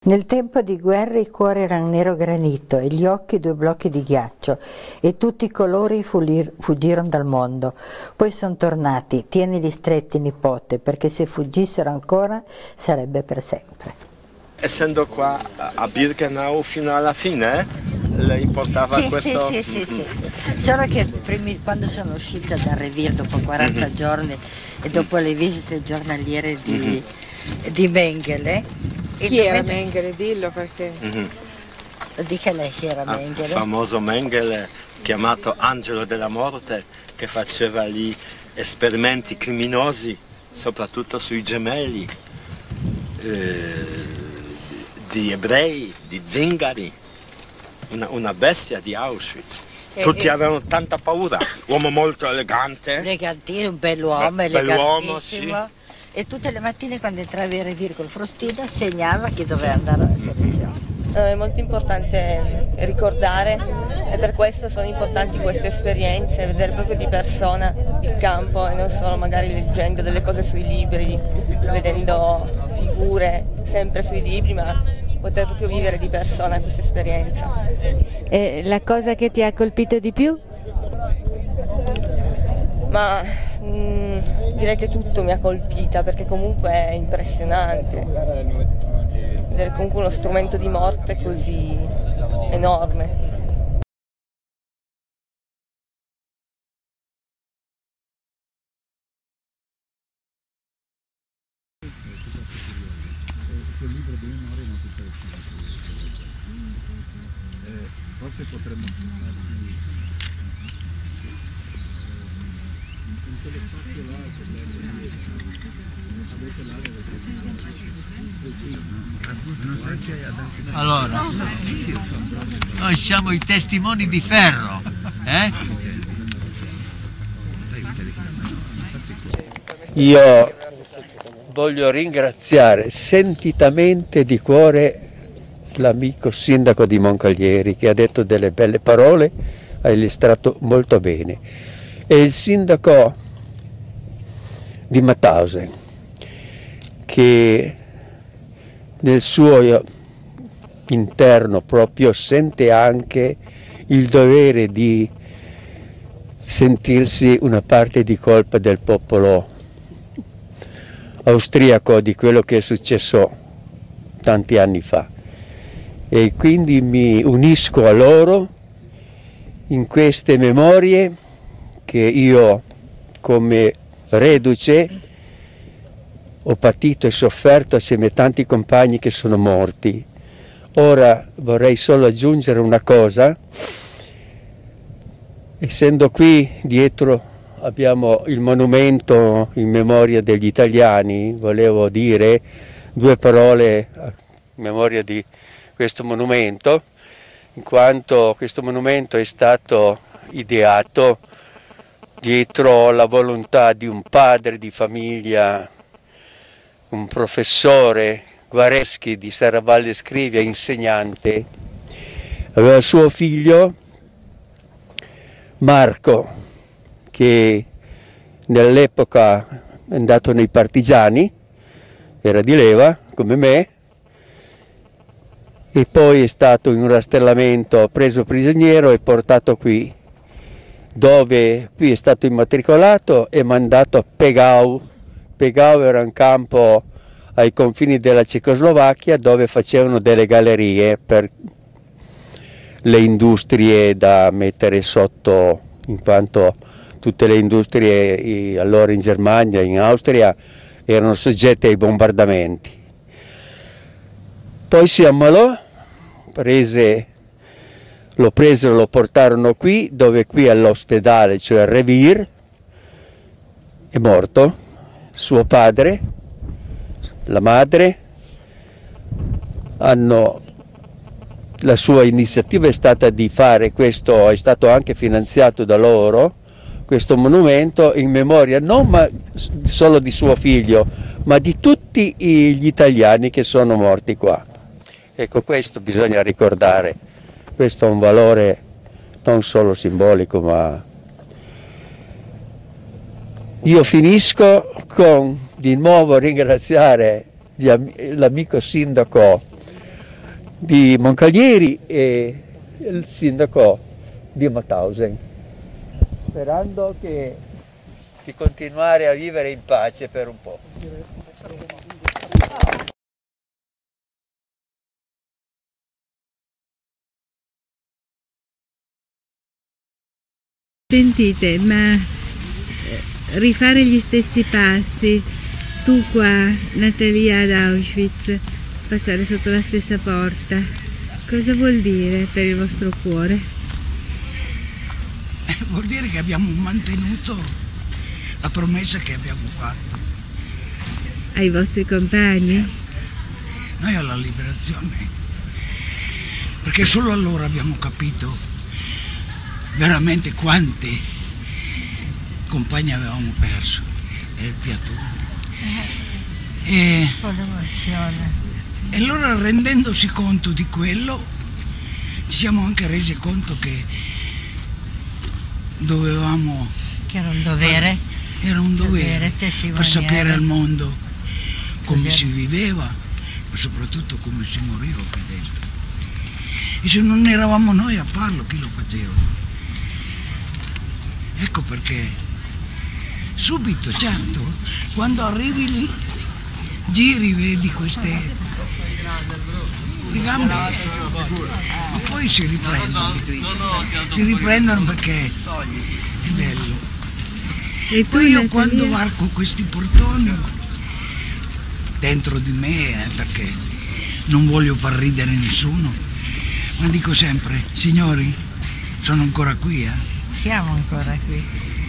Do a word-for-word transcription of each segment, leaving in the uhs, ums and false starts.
Nel tempo di guerra i cuori eran nero granito e gli occhi due blocchi di ghiaccio e tutti i colori fuggirono dal mondo. Poi sono tornati, tienili stretti nipote, perché se fuggissero ancora sarebbe per sempre. Essendo qua a Birkenau fino alla fine, le importava sì, questo? Sì, sì, sì, sì. Solo che primi, quando sono uscita dal Revir dopo quaranta mm-hmm. giorni e dopo le visite giornaliere di, mm-hmm. di Mengele. Chi era momento... Mengele? Dillo perché... Mm-hmm. Lo dica lei chi era ah, Mengele. Il famoso Mengele, chiamato Angelo della Morte, che faceva gli esperimenti criminosi, soprattutto sui gemelli, eh, di ebrei, di zingari, una, una bestia di Auschwitz. E, Tutti e... avevano tanta paura, uomo molto elegante. Elegantissimo, un bell'uomo, Be- elegantissimo. Sì. E tutte le mattine quando entrava in Revir col frustino segnava chi doveva andare alla selezione. È molto importante ricordare e per questo sono importanti queste esperienze, vedere proprio di persona il campo e non solo magari leggendo delle cose sui libri, vedendo figure sempre sui libri, ma poter proprio vivere di persona questa esperienza. E la cosa che ti ha colpito di più? Ma mh, direi che tutto mi ha colpita perché comunque è impressionante vedere comunque uno strumento di morte così enorme. Forse potremmo Allora, noi siamo i testimoni di ferro, eh? Io voglio ringraziare sentitamente di cuore l'amico sindaco di Moncalieri che ha detto delle belle parole, ha illustrato molto bene, e il sindaco di Mauthausen che nel suo interno proprio sente anche il dovere di sentirsi una parte di colpa del popolo austriaco di quello che è successo tanti anni fa, e quindi mi unisco a loro in queste memorie che io come reduce ho patito e sofferto assieme a tanti compagni che sono morti. Ora vorrei solo aggiungere una cosa: essendo qui dietro abbiamo il monumento in memoria degli italiani, volevo dire due parole a memoria di questo monumento, in quanto questo monumento è stato ideato dietro la volontà di un padre di famiglia, un professore, Guareschi di Serravalle Scrivia, insegnante. Aveva suo figlio Marco, che nell'epoca è andato nei partigiani, era di leva come me, e poi è stato in un rastrellamento preso prigioniero e portato qui, dove qui è stato immatricolato e mandato a Pegau. Pegau era un campo ai confini della Cecoslovacchia dove facevano delle gallerie per le industrie da mettere sotto, in quanto tutte le industrie allora in Germania, in Austria, erano soggette ai bombardamenti. Poi si ammalò, prese, lo presero, lo portarono qui, dove qui all'ospedale, cioè al Revir, è morto. Suo padre, la madre, hanno, la sua iniziativa è stata di fare questo, è stato anche finanziato da loro, questo monumento in memoria non ma solo di suo figlio, ma di tutti gli italiani che sono morti qua. Ecco, questo bisogna ricordare, questo ha un valore non solo simbolico, ma... Io finisco con di nuovo ringraziare l'amico sindaco di Moncalieri e il sindaco di Mauthausen, sperando che, di continuare a vivere in pace per un po'. Sentite, ma rifare gli stessi passi, tu qua, nata via ad Auschwitz, passare sotto la stessa porta, cosa vuol dire per il vostro cuore? Eh, vuol dire che abbiamo mantenuto la promessa che abbiamo fatto. Ai vostri compagni? Noi alla liberazione, perché solo allora abbiamo capito veramente quanti compagni avevamo perso. È il piatto. E, e allora, rendendosi conto di quello, ci siamo anche resi conto che dovevamo, che era un dovere, far, era un dovere, dovere far sapere al mondo come si viveva, ma soprattutto come si moriva qui dentro. E se non eravamo noi a farlo, chi lo faceva? Ecco perché subito, certo, quando arrivi lì, giri, vedi queste le gambe, ma poi si riprendono, si riprendono perché è bello. E poi io quando varco questi portoni, dentro di me, eh, perché non voglio far ridere nessuno, ma dico sempre, signori, sono ancora qui, eh. Siamo ancora qui.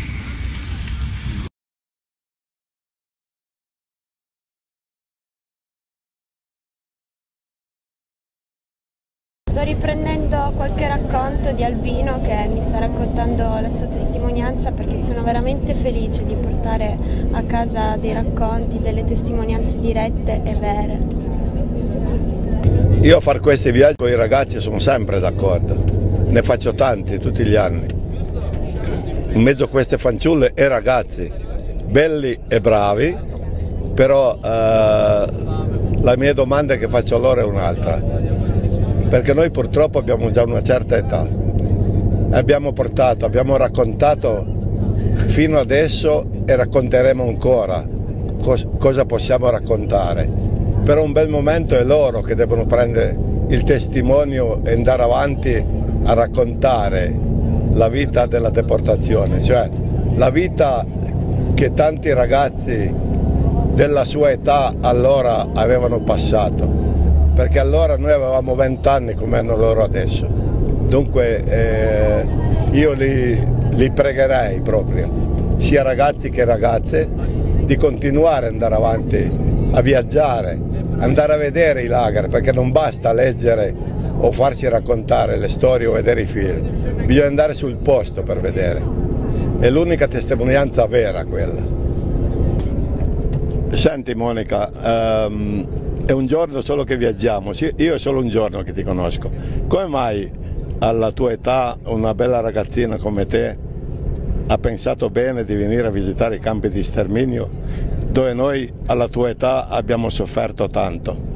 Sto riprendendo qualche racconto di Albino che mi sta raccontando la sua testimonianza, perché sono veramente felice di portare a casa dei racconti, delle testimonianze dirette e vere. Io a fare questi viaggi con i ragazzi sono sempre d'accordo, ne faccio tanti tutti gli anni. In mezzo a queste fanciulle e ragazzi belli e bravi, però eh, la mia domanda che faccio a loro è un'altra, perché noi purtroppo abbiamo già una certa età, abbiamo portato, abbiamo raccontato fino adesso e racconteremo ancora cos cosa possiamo raccontare, però un bel momento è loro che devono prendere il testimonio e andare avanti a raccontare la vita della deportazione, cioè la vita che tanti ragazzi della sua età allora avevano passato, perché allora noi avevamo venti anni come hanno loro adesso. Dunque eh, io li, li pregherei proprio, sia ragazzi che ragazze, di continuare ad andare avanti, a viaggiare, andare a vedere i lager, perché non basta leggere o farsi raccontare le storie o vedere i film, bisogna andare sul posto per vedere, è l'unica testimonianza vera quella. Senti Monica, um, è un giorno solo che viaggiamo, sì, io è solo un giorno che ti conosco, come mai alla tua età una bella ragazzina come te ha pensato bene di venire a visitare i campi di sterminio dove noi alla tua età abbiamo sofferto tanto?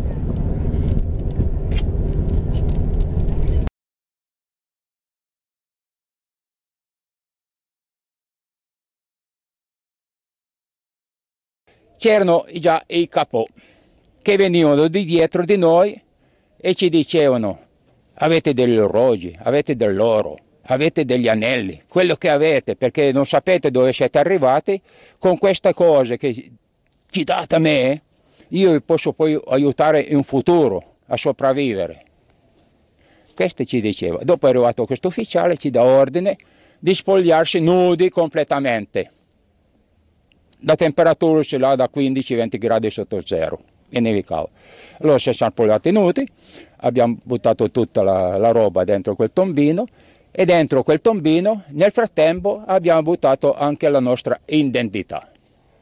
C'erano già i capò che venivano di dietro di noi e ci dicevano: avete degli orologi, avete dell'oro, avete degli anelli, quello che avete, perché non sapete dove siete arrivati, con queste cose che ci date a me, io vi posso poi aiutare in futuro a sopravvivere. Questo ci diceva. Dopo è arrivato questo ufficiale, ci dà ordine di spogliarsi nudi completamente. La temperatura si là da quindici venti gradi sotto zero e nevicava. Allora ci siamo spogliati nudi, abbiamo buttato tutta la, la roba dentro quel tombino e dentro quel tombino nel frattempo abbiamo buttato anche la nostra identità.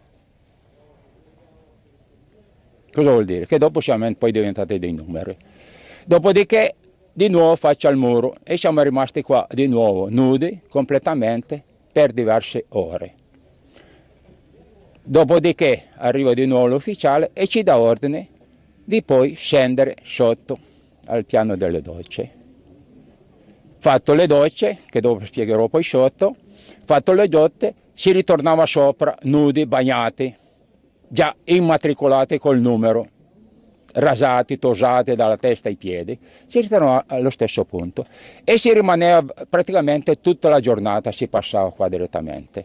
Cosa vuol dire? Che dopo siamo poi diventati dei numeri. Dopodiché di nuovo faccia al muro e siamo rimasti qua di nuovo nudi completamente per diverse ore. Dopodiché arriva di nuovo l'ufficiale e ci dà ordine di poi scendere sotto al piano delle docce. Fatto le docce, che dopo spiegherò poi sotto, fatto le docce, si ritornava sopra, nudi, bagnati, già immatricolati col numero, rasati, tosati dalla testa ai piedi, si ritornava allo stesso punto e si rimaneva praticamente tutta la giornata, si passava qua direttamente.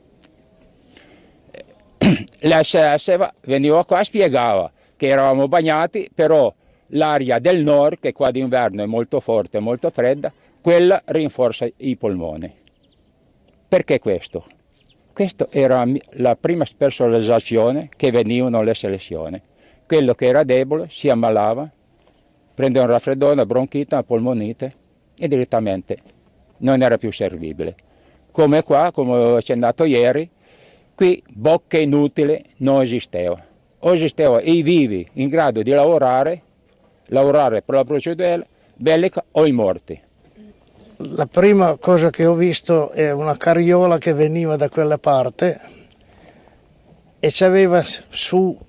L'S S veniva qua e spiegava che eravamo bagnati, però l'aria del nord, che qua d'inverno è molto forte e molto fredda, quella rinforza i polmoni. Perché questo? Questa era la prima specializzazione che venivano alle selezioni. Quello che era debole si ammalava, prendeva un raffreddore, una bronchite, una polmonite e direttamente non era più servibile. Come qua, come ho accennato ieri, qui bocche inutili non esisteva. O esisteva i vivi in grado di lavorare, lavorare per la procedura bellica o i morti. La prima cosa che ho visto è una carriola che veniva da quella parte e c'aveva su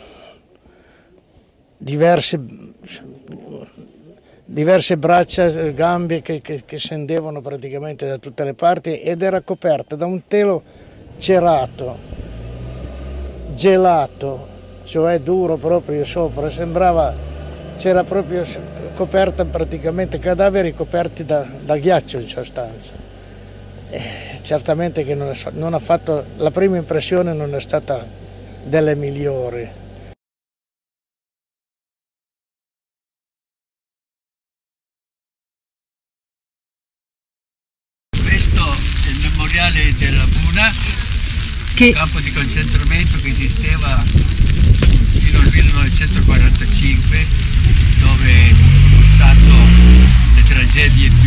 diverse, diverse braccia, gambe che, che, che scendevano praticamente da tutte le parti ed era coperta da un telo cerato, gelato, cioè duro proprio sopra, sembrava, c'era proprio coperta praticamente, cadaveri coperti da, da ghiaccio in sostanza. E certamente che non, è, non ha fatto, la prima impressione non è stata delle migliori. Questo è il memoriale della Buna, che... un campo di concentramento che esisteva fino al millenovecentoquarantacinque, dove ho passato le tragedie più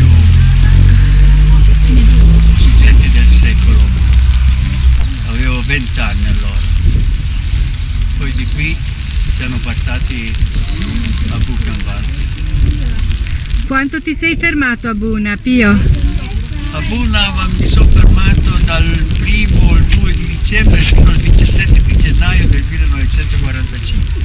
suggenti del secolo. Avevo vent'anni allora. Poi di qui siamo passati a Buchenwald. Quanto ti sei fermato a Buna, Pio? A Buna mi sono fermato dal primo al due di dicembre fino al diciassette di gennaio del millenovecentoquarantacinque.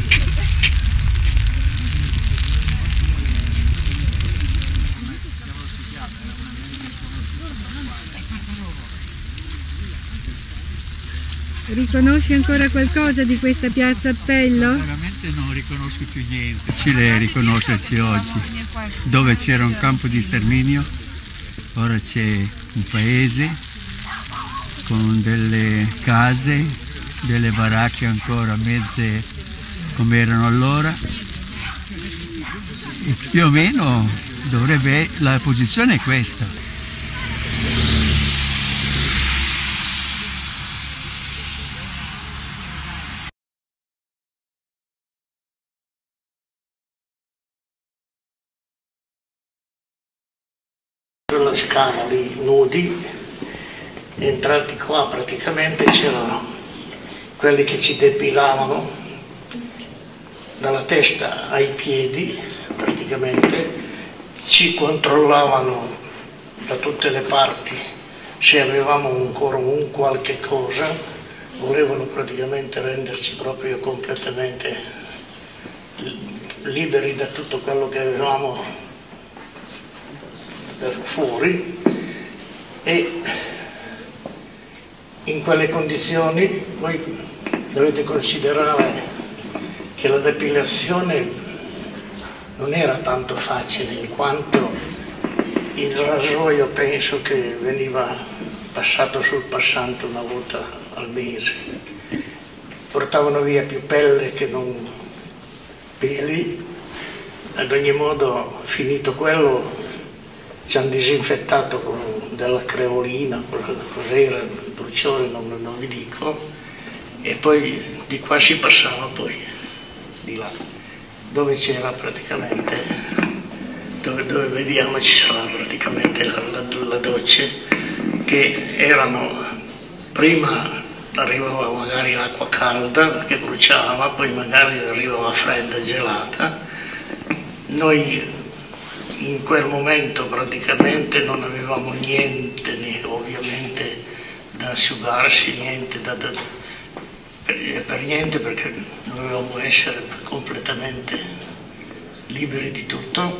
Riconosci ancora qualcosa di questa piazza Appello? Veramente non riconosco più niente. Facile riconoscersi oggi. Dove c'era un campo di sterminio, ora c'è un paese con delle case, delle baracche ancora mezze come erano allora. E più o meno dovrebbe, la posizione è questa. La scala lì, nudi, entrati qua praticamente c'erano quelli che ci depilavano dalla testa ai piedi, praticamente ci controllavano da tutte le parti se avevamo ancora un qualche cosa, volevano praticamente renderci proprio completamente liberi da tutto quello che avevamo per fuori, e in quelle condizioni voi dovete considerare che la depilazione non era tanto facile, in quanto il rasoio penso che veniva passato sul passante una volta al mese, portavano via più pelle che non peli. Ad ogni modo, finito quello, ci hanno disinfettato con della creolina, cos'era, il bruciore non, non vi dico, e poi di qua si passava poi di là, dove c'era praticamente, dove, dove vediamo ci sarà praticamente la, la, la doccia, che erano, prima arrivava magari l'acqua calda perché bruciava, poi magari arrivava fredda, gelata. Noi in quel momento praticamente non avevamo niente, né, ovviamente, da asciugarsi, niente da, da, per, per niente, perché dovevamo essere completamente liberi di tutto.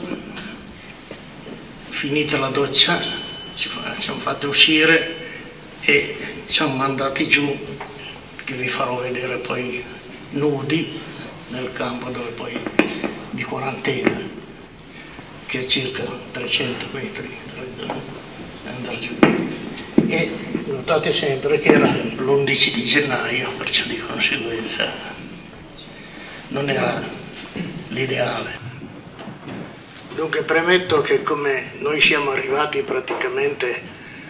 Finita la doccia ci siamo fatti uscire e siamo mandati giù, che vi farò vedere poi nudi nel campo dove poi di quarantena, che è circa trecento metri andare giù. E notate sempre che era l'undici di gennaio, perciò di conseguenza non era l'ideale. Dunque premetto che come noi siamo arrivati praticamente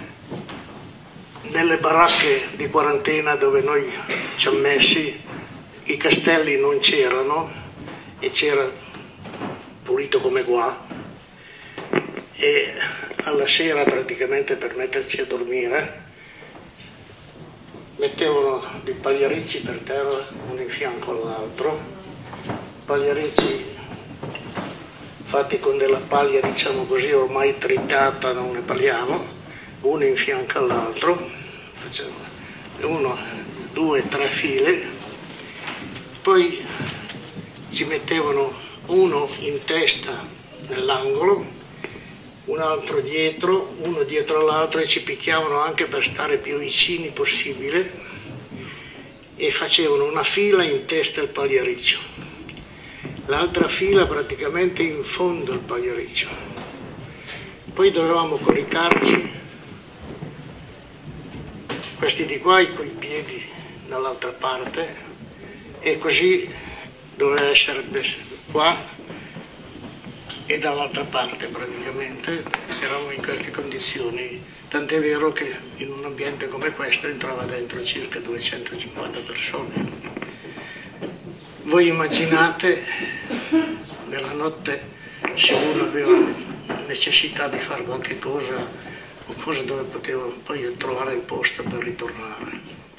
nelle baracche di quarantena dove noi ci siamo messi, i castelli non c'erano e c'era pulito come qua, e alla sera praticamente per metterci a dormire mettevano dei pagliaricci per terra uno in fianco all'altro, pagliaricci fatti con della paglia, diciamo così, ormai tritata, non ne parliamo, uno in fianco all'altro, facevano uno, due, tre file, poi ci mettevano uno in testa nell'angolo, un altro dietro, uno dietro all'altro, e ci picchiavano anche per stare più vicini possibile, e facevano una fila in testa al pagliariccio, l'altra fila praticamente in fondo al pagliariccio. Poi dovevamo coricarci, questi di qua con i piedi dall'altra parte, e così doveva essere qua e dall'altra parte praticamente. Eravamo in queste condizioni, tant'è vero che in un ambiente come questo entrava dentro circa duecentocinquanta persone. Voi immaginate nella notte, se uno aveva necessità di fare qualche cosa o cosa dove poteva poi trovare il posto per ritornare.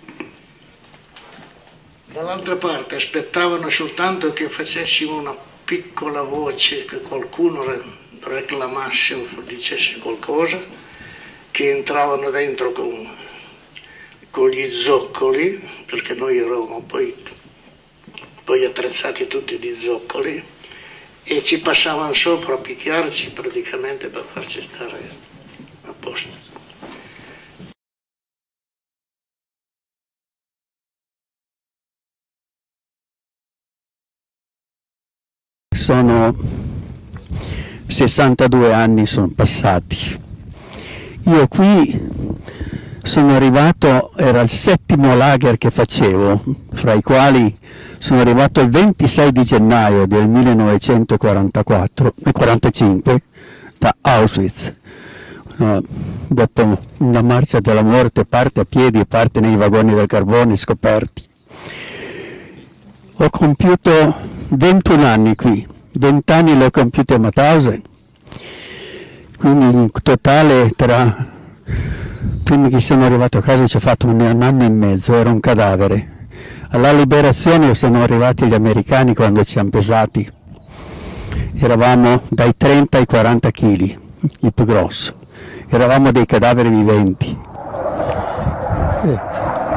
Dall'altra parte aspettavano soltanto che facessimo una piccola voce, che qualcuno reclamasse o dicesse qualcosa, che entravano dentro con, con gli zoccoli, perché noi eravamo poi, poi attrezzati tutti di zoccoli, e ci passavano sopra a picchiarci praticamente per farci stare a posto. Sono sessantadue anni sono passati. Io qui sono arrivato, era il settimo lager che facevo, fra i quali sono arrivato il ventisei di gennaio del millenovecentoquarantaquattro e quarantacinque da Auschwitz. Dopo una marcia della morte, parte a piedi e parte nei vagoni del carbone scoperti. Ho compiuto ventuno anni qui, venti anni l'ho compiuto a Mauthausen, quindi in totale tra prima che sono arrivato a casa ci ho fatto un anno e mezzo, ero un cadavere. Alla liberazione sono arrivati gli americani quando ci hanno pesati, eravamo dai trenta ai quaranta chili, il più grosso, eravamo dei cadaveri viventi. Ecco.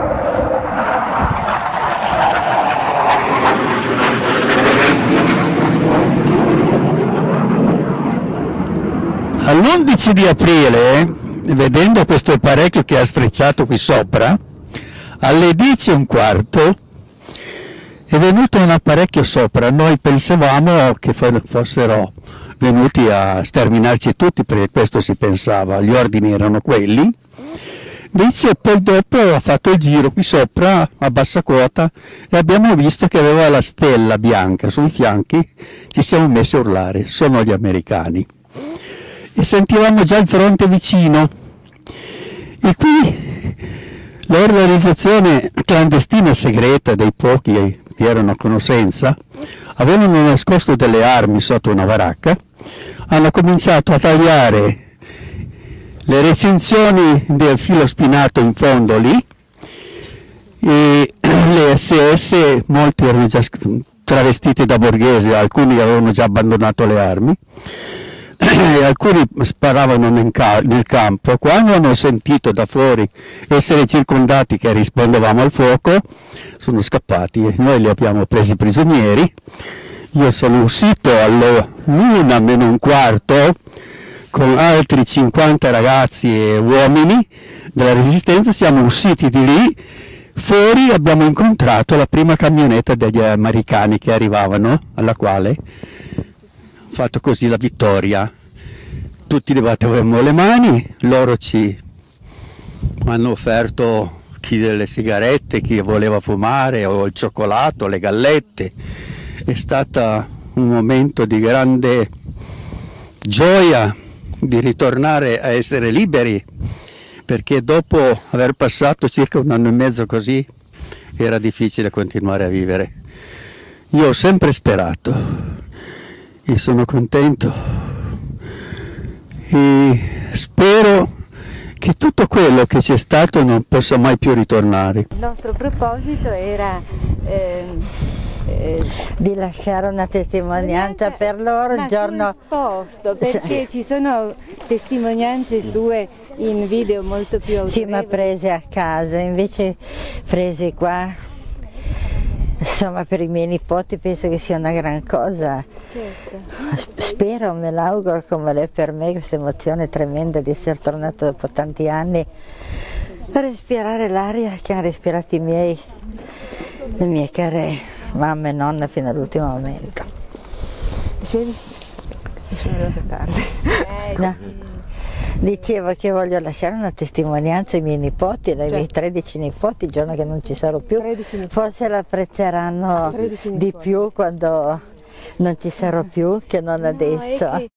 All'undici di aprile, vedendo questo apparecchio che ha sfrecciato qui sopra, alle dieci e un quarto è venuto un apparecchio sopra. Noi pensavamo che fossero venuti a sterminarci tutti, perché questo si pensava, gli ordini erano quelli. Invece poi dopo ha fatto il giro qui sopra a bassa quota e abbiamo visto che aveva la stella bianca sui fianchi, ci siamo messi a urlare, sono gli americani. E sentivamo già il fronte vicino, e qui l'organizzazione clandestina segreta dei pochi che erano a conoscenza avevano nascosto delle armi sotto una baracca, hanno cominciato a tagliare le recinzioni del filo spinato in fondo lì, e le S S, molti erano già travestiti da borghesi, alcuni avevano già abbandonato le armi, e alcuni sparavano nel campo. Quando hanno sentito da fuori essere circondati che rispondevamo al fuoco, sono scappati e noi li abbiamo presi prigionieri. Io sono uscito all'una meno un quarto con altri cinquanta ragazzi e uomini della Resistenza, siamo usciti di lì, fuori abbiamo incontrato la prima camionetta degli americani che arrivavano, alla quale ho fatto così la vittoria. Tutti li battevamo le mani, loro ci hanno offerto chi delle sigarette, chi voleva fumare, o il cioccolato, le gallette. È stato un momento di grande gioia di ritornare a essere liberi, perché dopo aver passato circa un anno e mezzo così era difficile continuare a vivere. Io ho sempre sperato e sono contento e spero che tutto quello che c'è stato non possa mai più ritornare. Il nostro proposito era ehm, eh, di lasciare una testimonianza per loro il giorno sul posto, perché ci sono testimonianze sue in video molto più autorevoli. Sì, ma prese a casa, invece prese qua, insomma, per i miei nipoti penso che sia una gran cosa. Certo. Spero, me l'auguro come l'è per me, questa emozione tremenda di essere tornato dopo tanti anni a respirare l'aria che hanno respirato i miei, le mie care mamma e nonna fino all'ultimo momento. Dicevi? Sono arrivata tardi. Eh, no. Dicevo che voglio lasciare una testimonianza ai miei nipoti, ai certo. miei tredici nipoti, il giorno che non ci sarò più, forse l'apprezzeranno di più quando non ci sarò più che non adesso.